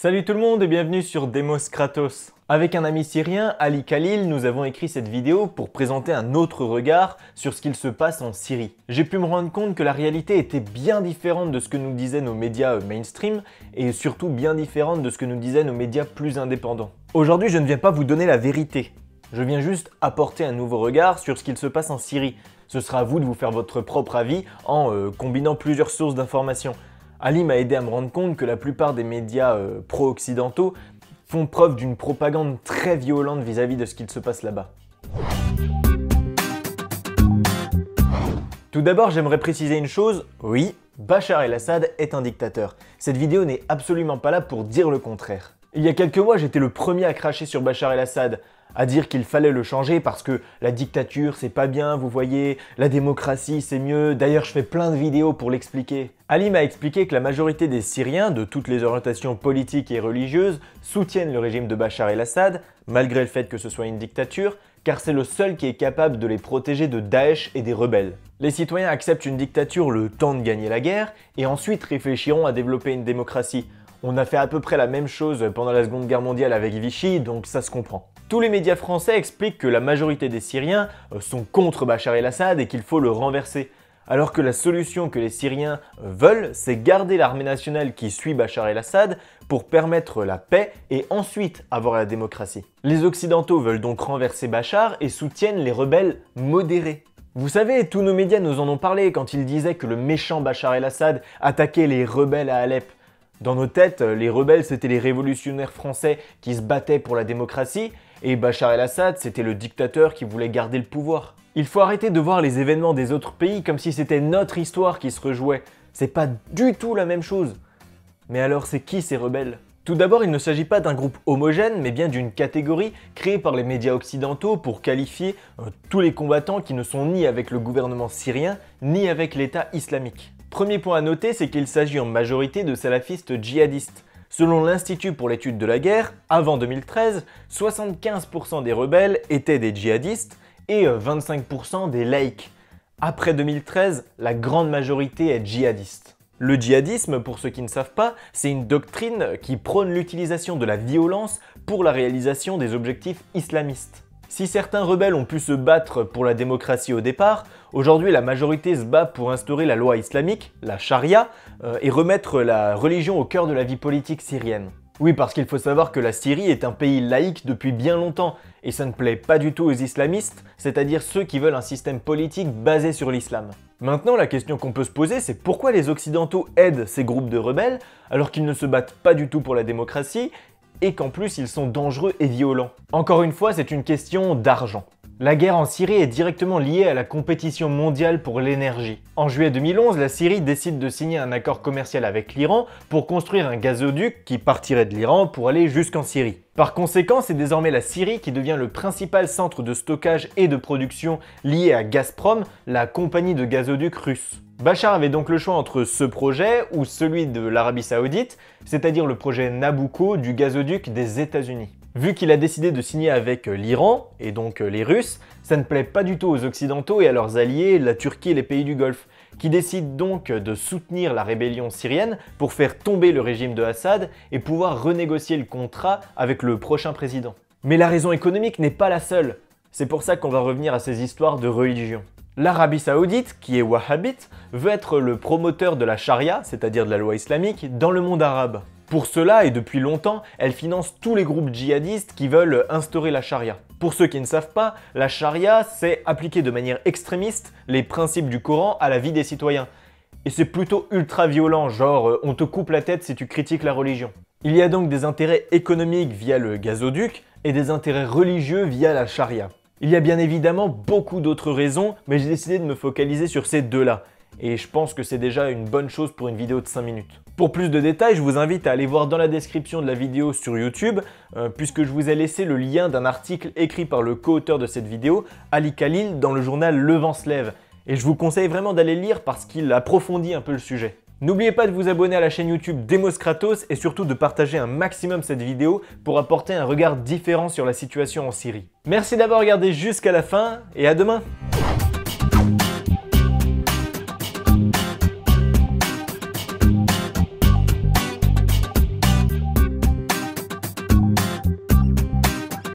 Salut tout le monde et bienvenue sur Demos Kratos. Avec un ami syrien, Ali Khalil, nous avons écrit cette vidéo pour présenter un autre regard sur ce qu'il se passe en Syrie. J'ai pu me rendre compte que la réalité était bien différente de ce que nous disaient nos médias mainstream et surtout bien différente de ce que nous disaient nos médias plus indépendants. Aujourd'hui, je ne viens pas vous donner la vérité. Je viens juste apporter un nouveau regard sur ce qu'il se passe en Syrie. Ce sera à vous de vous faire votre propre avis en combinant plusieurs sources d'informations. Ali m'a aidé à me rendre compte que la plupart des médias pro-occidentaux font preuve d'une propagande très violente vis-à-vis de ce qu'il se passe là-bas. Tout d'abord, j'aimerais préciser une chose, oui, Bachar el-Assad est un dictateur. Cette vidéo n'est absolument pas là pour dire le contraire. Il y a quelques mois, j'étais le premier à cracher sur Bachar el-Assad, à dire qu'il fallait le changer parce que la dictature c'est pas bien, vous voyez, la démocratie c'est mieux, d'ailleurs je fais plein de vidéos pour l'expliquer. Ali m'a expliqué que la majorité des Syriens, de toutes les orientations politiques et religieuses, soutiennent le régime de Bachar el-Assad, malgré le fait que ce soit une dictature, car c'est le seul qui est capable de les protéger de Daesh et des rebelles. Les citoyens acceptent une dictature le temps de gagner la guerre, et ensuite réfléchiront à développer une démocratie. On a fait à peu près la même chose pendant la Seconde Guerre mondiale avec Vichy, donc ça se comprend. Tous les médias français expliquent que la majorité des Syriens sont contre Bachar el-Assad et qu'il faut le renverser. Alors que la solution que les Syriens veulent, c'est garder l'armée nationale qui suit Bachar el-Assad pour permettre la paix et ensuite avoir la démocratie. Les Occidentaux veulent donc renverser Bachar et soutiennent les rebelles modérés. Vous savez, tous nos médias nous en ont parlé quand ils disaient que le méchant Bachar el-Assad attaquait les rebelles à Alep. Dans nos têtes, les rebelles c'était les révolutionnaires français qui se battaient pour la démocratie et Bachar el-Assad c'était le dictateur qui voulait garder le pouvoir. Il faut arrêter de voir les événements des autres pays comme si c'était notre histoire qui se rejouait. C'est pas du tout la même chose. Mais alors c'est qui ces rebelles ? Tout d'abord, il ne s'agit pas d'un groupe homogène, mais bien d'une catégorie créée par les médias occidentaux pour qualifier tous les combattants qui ne sont ni avec le gouvernement syrien, ni avec l'État islamique. Premier point à noter, c'est qu'il s'agit en majorité de salafistes djihadistes. Selon l'Institut pour l'étude de la guerre, avant 2013, 75% des rebelles étaient des djihadistes et 25% des laïcs. Après 2013, la grande majorité est djihadiste. Le djihadisme, pour ceux qui ne savent pas, c'est une doctrine qui prône l'utilisation de la violence pour la réalisation des objectifs islamistes. Si certains rebelles ont pu se battre pour la démocratie au départ, aujourd'hui la majorité se bat pour instaurer la loi islamique, la charia, et remettre la religion au cœur de la vie politique syrienne. Oui, parce qu'il faut savoir que la Syrie est un pays laïque depuis bien longtemps, et ça ne plaît pas du tout aux islamistes, c'est-à-dire ceux qui veulent un système politique basé sur l'islam. Maintenant, la question qu'on peut se poser, c'est pourquoi les Occidentaux aident ces groupes de rebelles, alors qu'ils ne se battent pas du tout pour la démocratie, et qu'en plus ils sont dangereux et violents. Encore une fois, c'est une question d'argent. La guerre en Syrie est directement liée à la compétition mondiale pour l'énergie. En juillet 2011, la Syrie décide de signer un accord commercial avec l'Iran pour construire un gazoduc qui partirait de l'Iran pour aller jusqu'en Syrie. Par conséquent, c'est désormais la Syrie qui devient le principal centre de stockage et de production lié à Gazprom, la compagnie de gazoducs russe. Bachar avait donc le choix entre ce projet ou celui de l'Arabie Saoudite, c'est-à-dire le projet Nabucco du gazoduc des États-Unis. Vu qu'il a décidé de signer avec l'Iran, et donc les Russes, ça ne plaît pas du tout aux Occidentaux et à leurs alliés, la Turquie et les pays du Golfe, qui décident donc de soutenir la rébellion syrienne pour faire tomber le régime de Assad et pouvoir renégocier le contrat avec le prochain président. Mais la raison économique n'est pas la seule. C'est pour ça qu'on va revenir à ces histoires de religion. L'Arabie Saoudite, qui est wahhabite, veut être le promoteur de la charia, c'est-à-dire de la loi islamique, dans le monde arabe. Pour cela, et depuis longtemps, elle finance tous les groupes djihadistes qui veulent instaurer la charia. Pour ceux qui ne savent pas, la charia, c'est appliquer de manière extrémiste les principes du Coran à la vie des citoyens. Et c'est plutôt ultra violent, genre on te coupe la tête si tu critiques la religion. Il y a donc des intérêts économiques via le gazoduc et des intérêts religieux via la charia. Il y a bien évidemment beaucoup d'autres raisons, mais j'ai décidé de me focaliser sur ces deux-là. Et je pense que c'est déjà une bonne chose pour une vidéo de 5 minutes. Pour plus de détails, je vous invite à aller voir dans la description de la vidéo sur YouTube, puisque je vous ai laissé le lien d'un article écrit par le co-auteur de cette vidéo, Ali Khalil, dans le journal Le Vent se lève. Et je vous conseille vraiment d'aller le lire parce qu'il approfondit un peu le sujet. N'oubliez pas de vous abonner à la chaîne YouTube Demos Kratos et surtout de partager un maximum cette vidéo pour apporter un regard différent sur la situation en Syrie. Merci d'avoir regardé jusqu'à la fin et à demain!